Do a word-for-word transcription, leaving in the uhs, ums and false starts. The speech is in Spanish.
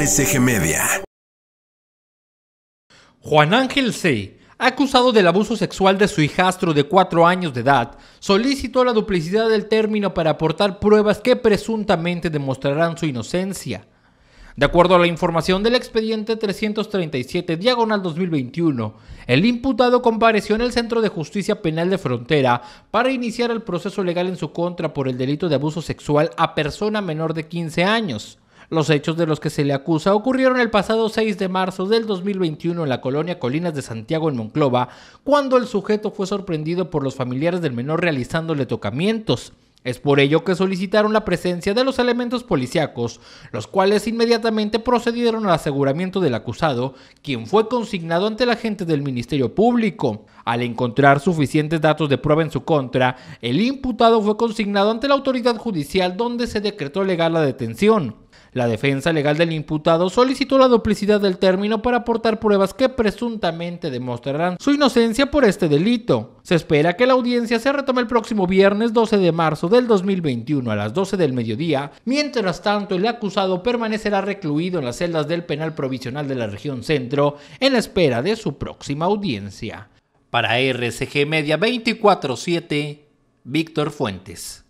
R C G Media. Juan Ángel C., acusado del abuso sexual de su hijastro de cuatro años de edad, solicitó la duplicidad del término para aportar pruebas que presuntamente demostrarán su inocencia. De acuerdo a la información del expediente trescientos treinta y siete, diagonal dos mil veintiuno, el imputado compareció en el Centro de Justicia Penal de Frontera para iniciar el proceso legal en su contra por el delito de abuso sexual a persona menor de quince años. Los hechos de los que se le acusa ocurrieron el pasado seis de marzo del dos mil veintiuno en la colonia Colinas de Santiago en Monclova, cuando el sujeto fue sorprendido por los familiares del menor realizándole tocamientos. Es por ello que solicitaron la presencia de los elementos policíacos, los cuales inmediatamente procedieron al aseguramiento del acusado, quien fue consignado ante el agente del Ministerio Público. Al encontrar suficientes datos de prueba en su contra, el imputado fue consignado ante la autoridad judicial, donde se decretó legal la detención. La defensa legal del imputado solicitó la duplicidad del término para aportar pruebas que presuntamente demostrarán su inocencia por este delito. Se espera que la audiencia se retome el próximo viernes doce de marzo del dos mil veintiuno a las doce del mediodía. Mientras tanto, el acusado permanecerá recluido en las celdas del penal provisional de la región centro en la espera de su próxima audiencia. Para R C G Media veinticuatro siete, Víctor Fuentes.